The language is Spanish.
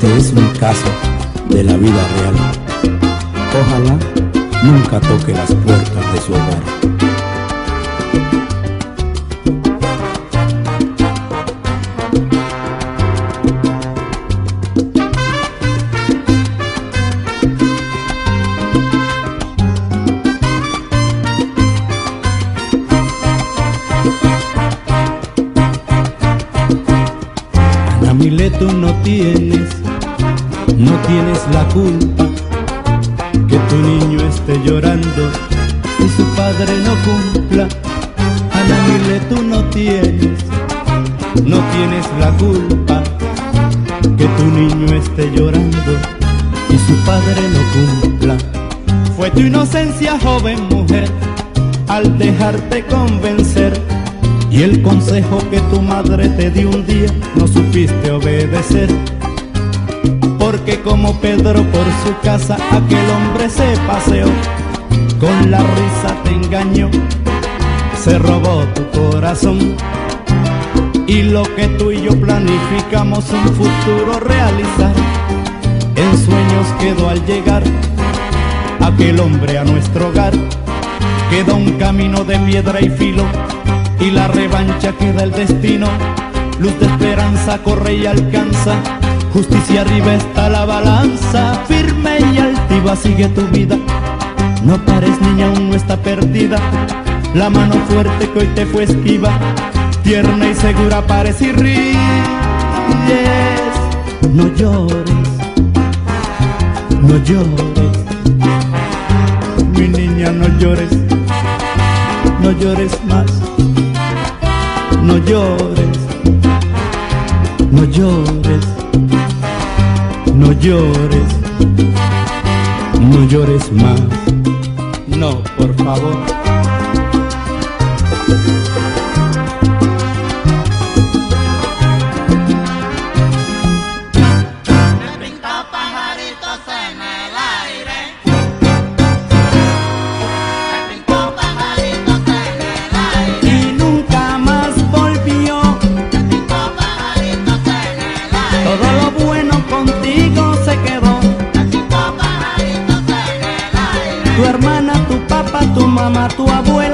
Este es un caso de la vida real. Ojalá nunca toque las puertas de su hogar. Ana Milet, tú no tienes la culpa que tu niño esté llorando y su padre no cumpla. Ana Milet, tú no tienes la culpa que tu niño esté llorando y su padre no cumpla. Fue tu inocencia, joven mujer, al dejarte convencer, y el consejo que tu madre te dio un día no supiste obedecer. Porque como Pedro por su casa aquel hombre se paseó, con la risa te engañó, se robó tu corazón. Y lo que tú y yo planificamos un futuro realizar, en sueños quedó al llegar aquel hombre a nuestro hogar. Queda un camino de piedra y filo, y la revancha queda el destino. Luz de esperanza corre y alcanza, justicia arriba está la balanza. Firme y altiva sigue tu vida, no pares niña, aún no está perdida. La mano fuerte que hoy te fue esquiva, tierna y segura parece y ríes. No llores, no llores, mi niña, no llores, no llores más. No llores, no llores, no llores, no llores más. No, por favor. Tu hermana, tu papá, tu mamá, tu abuela